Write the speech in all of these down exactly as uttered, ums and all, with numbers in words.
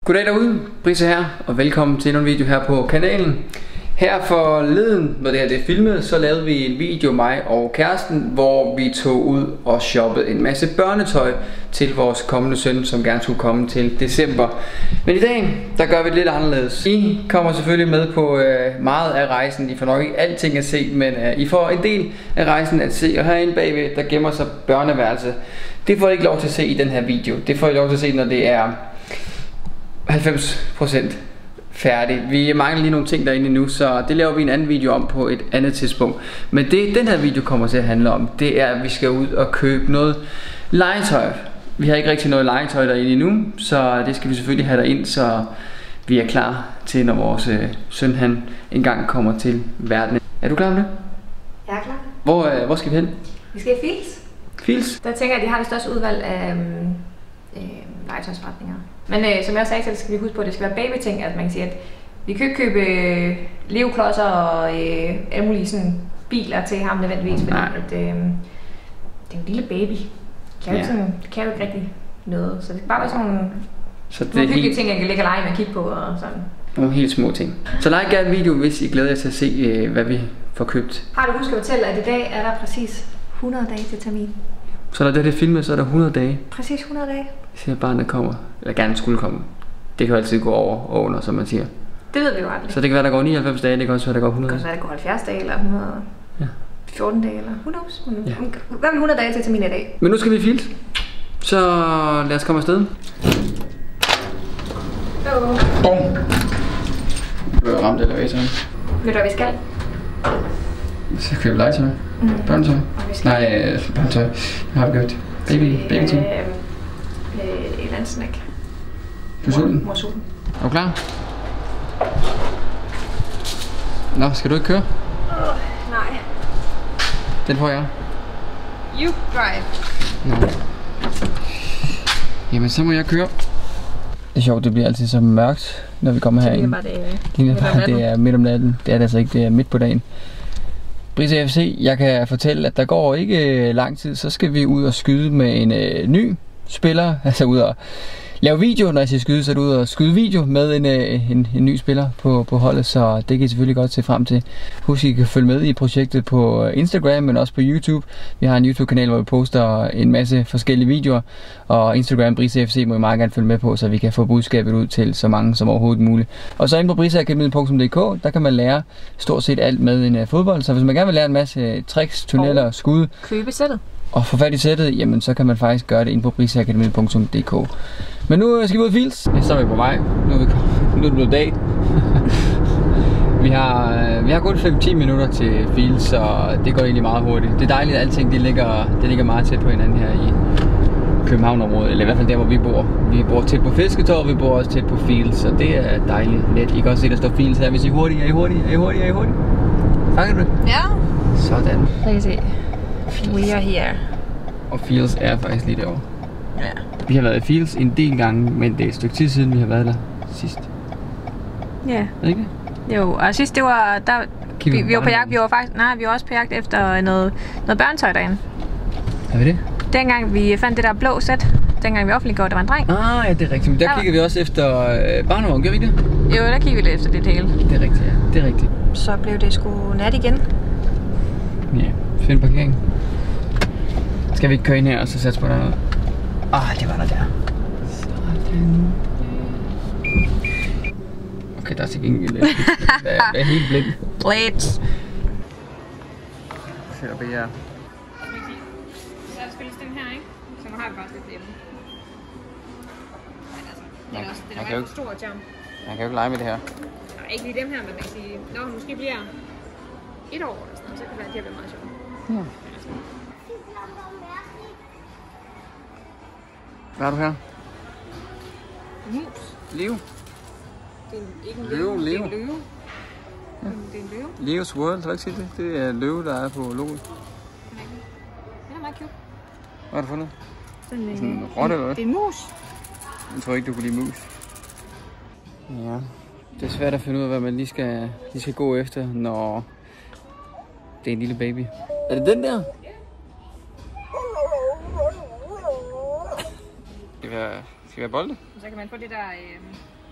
Goddag derude, Brisse her, og velkommen til endnu en video her på kanalen. Her forleden, når det her det er filmet, så lavede vi en video, mig og kæresten, hvor vi tog ud og shoppede en masse børnetøj til vores kommende søn, som gerne skulle komme til december. Men i dag, der gør vi det lidt anderledes. I kommer selvfølgelig med på øh, meget af rejsen. I får nok ikke alting at se, men øh, I får en del af rejsen at se. Og herinde bagved, der gemmer sig børneværelse. Det får I ikke lov til at se i den her video. Det får I lov til at se, når det er halvfems procent færdig. Vi mangler lige nogle ting derinde nu, så det laver vi en anden video om på et andet tidspunkt. Men det den her video kommer til at handle om, det er at vi skal ud og købe noget legetøj. Vi har ikke rigtig noget legetøj derinde endnu, så det skal vi selvfølgelig have derind, så vi er klar til, når vores øh, søn han engang kommer til verden. Er du klar med det? Jeg er klar. Hvor, øh, hvor skal vi hen? Vi skal i Fils. Fils? Der tænker jeg, at de har det største udvalg af øh, legetøjsforretninger. Men øh, som jeg også sagde, så skal vi huske på, at det skal være babyting, at man kan sige, at vi kan ikke købe øh, legoklodser og øh, alle mulige sådan, biler til ham nødvendigvis, fordi at, øh, det er en lille baby. Kan jo ja. sådan, det kan jo ikke rigtig noget, så det skal bare være sådan nogle, så det nogle hyggelige helt... ting, jeg kan ligge og lege med at kigge på og sådan. Nogle helt små ting. Så like gerne en video, hvis I glæder jer til at se, øh, hvad vi får købt. Har du husket at fortælle, at i dag er der præcis hundrede dage til termin? Så når det er filmet, så er der hundrede dage. Præcis hundrede dage. Hvis jeg barnet kommer, eller gerne skulle komme. Det kan jo altid gå over og under, som man siger. Det ved vi jo aldrig. Så det kan være, der går nioghalvfems dage, det kan også være, der går hundrede. Det kan også være, der går halvfjerds dage, eller hundrede og fjorten dage, eller who knows. Ja. Hvad med hundrede dage til termin i dag? Men nu skal vi Fils. Så lad os komme afsted. Bum. Du er ramt elevatoren. Ved du, hvad vi skal? Så køber legetøj. Mm. Børnetøj. Nej, børnetøj. Jeg har købt. Baby, baby ting. Øh, øh, et eller andet snack. Du er sulten? Mor sulten. Er du klar? Nå, skal du ikke køre? Uh, nej. Den får jeg. You drive. Nå. Jamen, så må jeg køre. Det er sjovt, det bliver altid så mørkt, når vi kommer herind. Det er bare det, ligner bare, det er midt om natten. Det er det altså ikke, det er midt på dagen. Brisse F C, jeg kan fortælle, at der går ikke lang tid, så skal vi ud og skyde med en øh, ny spiller. Altså ud og lave video, når jeg siger skyde, så er det ud og skyde video med en, øh, en, en ny spiller på, på holdet. Så det kan I selvfølgelig godt se frem til. Husk, I kan følge med i projektet på Instagram, men også på YouTube. Vi har en YouTube-kanal, hvor vi poster en masse forskellige videoer. Og Instagram, Brisse F C, må I meget gerne følge med på, så vi kan få budskabet ud til så mange som overhovedet muligt. Og så inde på briseakademiet punktum d k, der kan man lære stort set alt med en uh, fodbold. Så hvis man gerne vil lære en masse tricks, tunneller, skud, købe sættet og få fat i sættet, jamen så kan man faktisk gøre det inde på briseakademiet punktum d k. Men nu skal vi ud af Fils. Ja, så er vi på vej. Nu er, vi, nu er det blevet dag. vi har, vi har kun fem til ti minutter til Fils, så det går egentlig meget hurtigt. Det er dejligt, at alting det ligger, det ligger meget tæt på hinanden her i København-området. Eller i hvert fald der, hvor vi bor. Vi bor tæt på Fisketorvet, og vi bor også tæt på Fils, så det er dejligt let. I kan også se, der står Fils her. Hvis I er hurtige, er I hurtige, er I hurtige, er I hurtige? Fanger du det? Ja. Sådan. Så kan I se. We are here. Og Fils er faktisk lige derovre. Ja. Vi har været i Fils en del gange, men det er et stykke tid siden, vi har været der sidst. Ja. Er ikke det? Jo, og sidst det var, der, vi, vi var på jagt, vi var faktisk, nej, vi var også på jagt efter noget, noget børnetøj derinde. Er vi det? Dengang vi fandt det der blå sæt, dengang vi offentliggjorde, der var en dreng. Ah, ja, det er rigtigt. Men der, der kiggede var... vi også efter øh, barnevogn, gjorde vi det? Jo, der kiggede vi lidt efter det hele. Det er rigtigt, ja. Det er rigtigt. Så blev det sgu nat igen. Ja, find parkering. Skal vi ikke køre ind her og så sætte på der noget? Ah, det var der der. Sådan. Okay, der er til gengæld lidt. Jeg er helt blind. Blind. Sætter på jer. Så spilles den her, ikke? Så nu har vi bare lidt hjemme. Men altså, det er også, det er en stor jam. Man kan jo ikke lege med det her. Nej, ikke lige dem her, men man kan sige, når hun måske bliver et år eller sådan noget, så kan det være, at de her bliver meget sjovt. Ja. Hvad har du her? Mus. Leo. Det er en, ikke en løve. løve. Leo. Det er en løve. Ja. Det er en løve. Leo's World, har du ikke set det? Det er løve, der er på logoet. Den er meget cute. Hvad har du fundet? Sådan en, sådan en rotte eller hvad? Det er en mus. Jeg tror ikke, du kunne lide mus. Ja, det er svært at finde ud af, hvad man lige skal, lige skal gå efter, når det er en lille baby. Er det den der? Skal vi have, skal vi have bolde? Så kan man få det der, øh,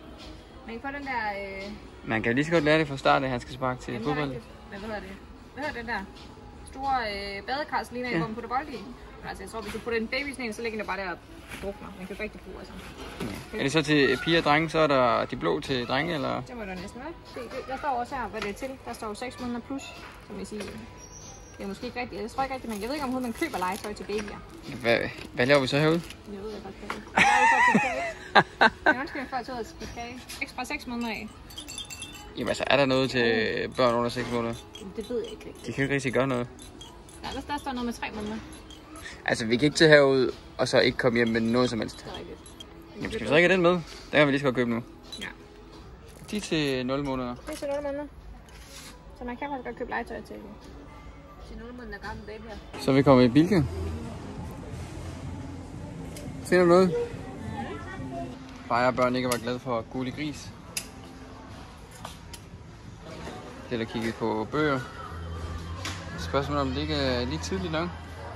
Man kan få den der... Øh... Man kan lige så godt lære det fra start, at han skal sparke til fodbold. Men hvad hedder det? Hvad hedder den der store øh, badekar, så ligner jeg, hvor man putter bold i? Altså jeg tror, hvis du putter en baby sådan en, så ligger den bare der og drukner. Man kan jo rigtig bruge altså. Ja. Er det så til piger og drenge, så er der de blå til drenge, eller? Det må der næsten være. Se, det, der står også her, hvad det er til. Der står seks måneder plus, som jeg siger. Det er måske ikke rigtigt. Jeg tror ikke rigtigt, men jeg ved ikke, om man køber legetøj til babyer. Hvad, hvad laver vi så herude? Jeg ved jeg faktisk ikke. Jeg laver så til kage. Jeg ønsker mig før til at spise kage. Ekstra seks måneder af. Jamen altså, er der noget til børn under seks måneder? Det ved jeg ikke rigtigt. De kan ikke rigtig gøre noget. Nej, der, der står noget med tre måneder. Altså, vi kan ikke til herud og så ikke komme hjem med noget som helst. Det er rigtigt. Jamen, skal vi så ikke have den med? Den kan vi lige så godt købe nu. Ja. De er til nul måneder. Det er til nul måneder. Så man kan faktisk godt købe legetøj til til nul måneder gamle babyer. Så er vi kommet i Bilka. Ser du noget? Bare jeg børn ikke var glade for Gule Gris. Det er der kigget på bøger. Spørgsmålet om det ikke er lige tidligt nok.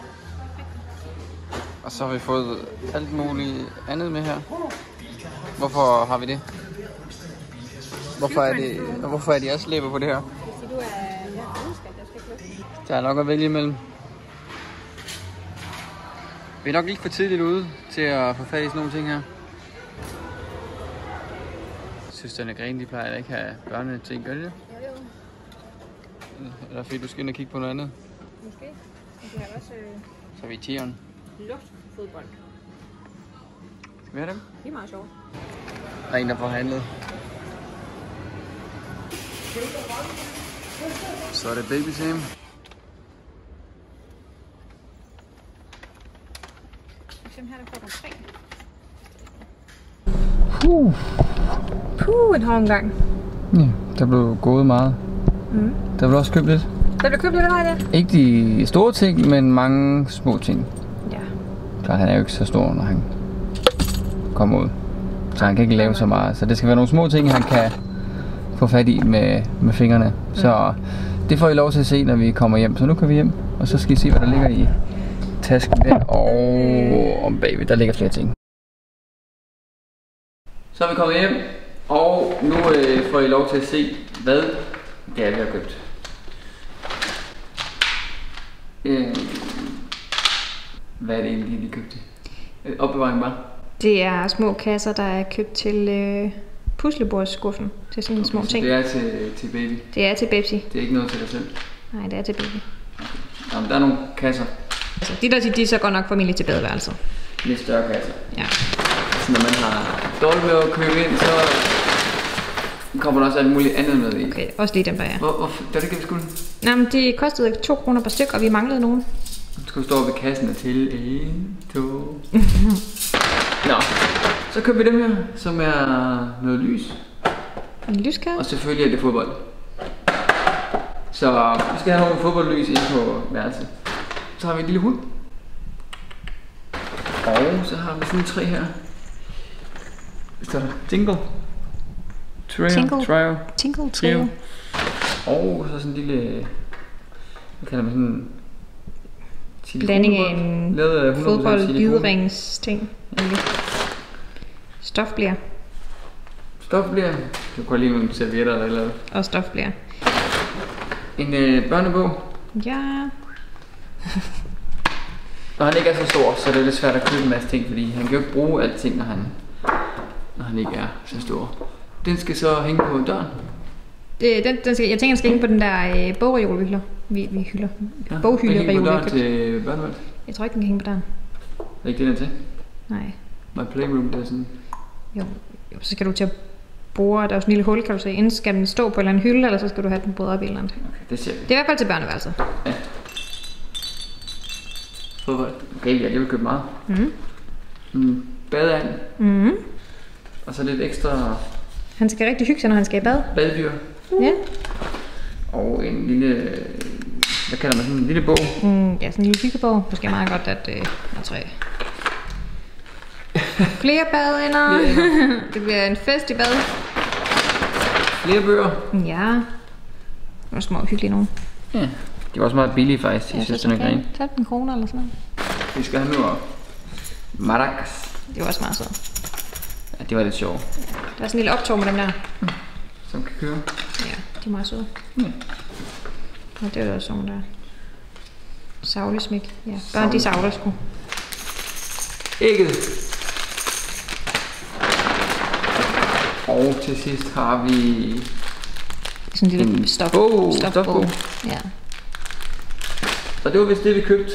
Og så har vi fået alt muligt andet med her. Hvorfor har vi det? Hvorfor er det, hvorfor er de også læber på det her? Hvis du er videnskab, jeg skal ikke. Der er nok at vælge imellem. Vi er nok ikke for tidligt ude til at få fat i sådan nogle ting her. Søsterne Grene, de plejer ikke at have børneting, gør de det? Jo, jo. Eller fordi du skal ind og kigge på noget andet? Måske. Men de har også øh, Så er vi i tieren. luftfodbold. Skal vi have dem? Det er meget sjovt. Der er en, der får handlet. Så er det baby team. Eksempel her, der får tre. Puh. Puh, en hård omgang. Ja, der blev gået meget. Mm. Der blev også købt lidt. Der blev købt lidt af det? Ikke de store ting, men mange små ting. Ja. Klart, han er jo ikke så stor, når han kommer ud. Så han kan ikke lave så meget. Så det skal være nogle små ting, han kan få fat i med, med fingrene. Mm. Så det får I lov til at se, når vi kommer hjem. Så nu kan vi hjem, og så skal I se, hvad der ligger i tasken der. Og om bagved, der ligger flere ting. Så er vi kommet hjem, og nu øh, får I lov til at se, hvad det er, vi har købt. Øh, hvad er det egentlig, vi købte? Opbevaring bare. Det er små kasser, der er købt til øh, puslebordsskuffen. Til sådan okay, små ting. Det er til, til baby? Det er til baby. Det er ikke noget til dig selv? Nej, det er til baby. Okay. Jamen, der er nogle kasser. Altså, de der de er så godt nok familie til badeværelset. Lidt større kasser. Ja. Så når man har dårligt med at købe ind, så kommer der også alt muligt andet med i. Okay, også lige dem der er. Hvor, hvor, det var det, vi skulle? Nej, men det kostede to kroner per styk, og vi manglede nogen. Du skulle stå ved kassen til en, to. Nå, så køber vi dem her, som er noget lys. En lyskasse. Og selvfølgelig er det fodbold. Så vi skal have nogle fodboldlys inde på værelset. Så har vi en lille hund. Og så har vi sådan tre her. Hvad står der? Tingle. Trio. Tingle. Trio. Tingle Trio. Og så sådan en lille... Hvad kalder man sådan... Blanding af en fodbold, giderings ting. Stofblære. Stofblære. Du kan lige nogle servietter eller noget. Og stofblære. En øh, børnebog. Ja. Når han ikke er så stor, så er det lidt svært at købe en masse ting, fordi han kan jo ikke bruge alting, når han, når han ikke er så stor. Den skal så hænge på døren. Det, den, den skal, jeg tænker, den skal hænge på den der øh, bogreol, vi hylder. Vi, vi hylder. Ja, Boghyldereol. Den hænger på døren til børneværelset. Jeg tror ikke, den kan hænge på døren. Er ikke det, den til? Nej. My playroom, det er sådan... Jo, jo, så skal du til at bore, der er jo sådan en lille hul, kan du se. Enten skal den stå på en eller anden hylde, eller så skal du have den båret op i et eller andet. Okay, det ser vi. Det er i hvert fald til børneværelset. Ja. Fodbold. Okay, jeg vil købe meget. Mhm. Mm. Badeand. Mhm. Og så lidt ekstra... Han skal rigtig hygge sig, når han skal i bad. Badedyr. Mm. Ja. Og en lille... Hvad kalder man sådan en lille bog? Mm, ja, sådan en lille hyggebog. Måske meget godt, at øh, jeg tror, flere badeender. Det bliver en fest i bad. Flere bøger. Ja. Det var små hyggelige nogen. Ja. De var også meget billige faktisk, de Søstrene Grene. femten kroner eller sådan noget. Vi skal have nu op. Maracas. Det var også meget så. Ja, det var lidt sjovt. Der er sådan en lille optog med dem der. Mm. Som kan køre. Ja, de er meget søde. Mm. Og det er også sådan der. Savlesmæk. Ja, børn de savler sgu. Ægget. Og til sidst har vi sådan en lille stop. Oh, stopbog. Ja. Og det var vist det vi købte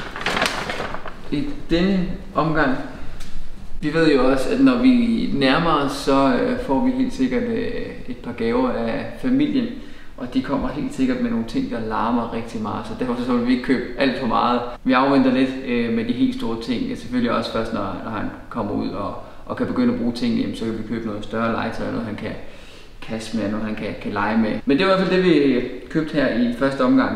i denne omgang. Vi ved jo også, at når vi nærmer os, så øh, får vi helt sikkert øh, et par gaver af familien. Og de kommer helt sikkert med nogle ting, der larmer rigtig meget. Så derfor så vil vi ikke købe alt for meget. Vi afventer lidt øh, med de helt store ting. Selvfølgelig også først, når, når han kommer ud og, og kan begynde at bruge ting, jamen, så kan vi købe noget større legetøj, noget han kan kaste med, noget han kan, kan lege med. Men det var i hvert fald det, vi købte her i første omgang.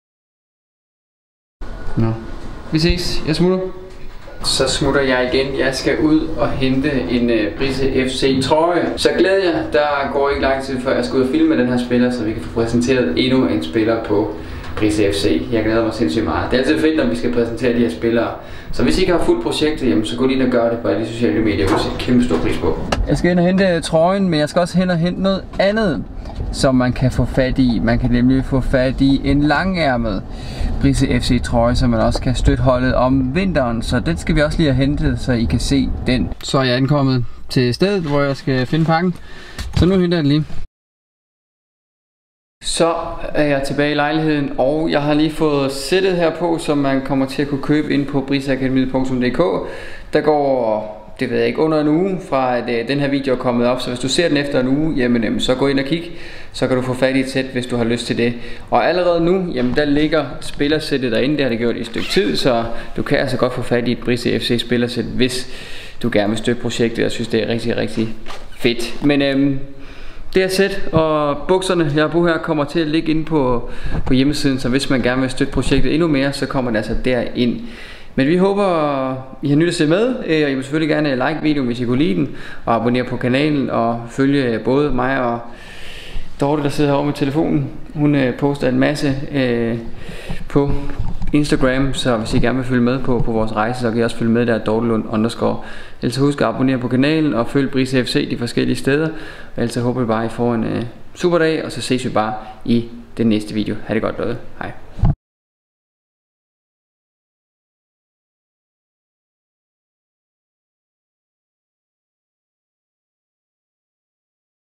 Nå. Vi ses. Jeg smutter. Så smutter jeg igen. Jeg skal ud og hente en uh, Brise F C trøje. Så glæder jeg. Der går ikke lang tid før jeg skal ud og filme den her spiller, så vi kan få præsenteret endnu en spiller på Brise F C. Jeg glæder mig sindssygt meget. Det er altid fedt, når vi skal præsentere de her spillere. Så hvis I ikke har fuldt projektet, jamen, så gå lige ind og gør det på alle de sociale medier. Det vil sætte kæmpe stor pris på. Jeg skal ind og hente trøjen, men jeg skal også hen og hente noget andet, som man kan få fat i. Man kan nemlig få fat i en langærmet Brise F C trøje, som man også kan støtte holdet om vinteren. Så den skal vi også lige have hentet, så I kan se den. Så er jeg ankommet til stedet, hvor jeg skal finde pakken. Så nu henter jeg den lige. Så er jeg tilbage i lejligheden, og jeg har lige fået sættet her på, som man kommer til at kunne købe ind på briseakademiet punktum d k. Der går, det ved jeg ikke, under en uge fra at uh, den her video er kommet op, så hvis du ser den efter en uge, jamen um, så gå ind og kig, så kan du få fat i et sæt, hvis du har lyst til det. Og allerede nu, jamen der ligger spillersættet derinde, det har det gjort i et stykke tid, så du kan altså godt få fat i et Brise F C spillersæt, hvis du gerne vil støtte projektet. Jeg synes det er rigtig, rigtig fedt. Men øhm, det her sæt og bukserne, jeg har på her, kommer til at ligge inde på, på hjemmesiden, så hvis man gerne vil støtte projektet endnu mere, så kommer det altså derind. Men vi håber, I har nyt at se med, og I må selvfølgelig gerne like videoen, hvis I kunne lide den, og abonnere på kanalen, og følge både mig og Dorte, der sidder herovre med telefonen. Hun øh, poster en masse øh, på Instagram, så hvis I gerne vil følge med på, på vores rejse, så kan I også følge med der, Dortelund underscore. Ellers husk at abonnere på kanalen og følg Brise F C de forskellige steder. Og ellers håber vi bare, at I får en øh, super dag, og så ses vi bare i den næste video. Ha' det godt derude. Hej.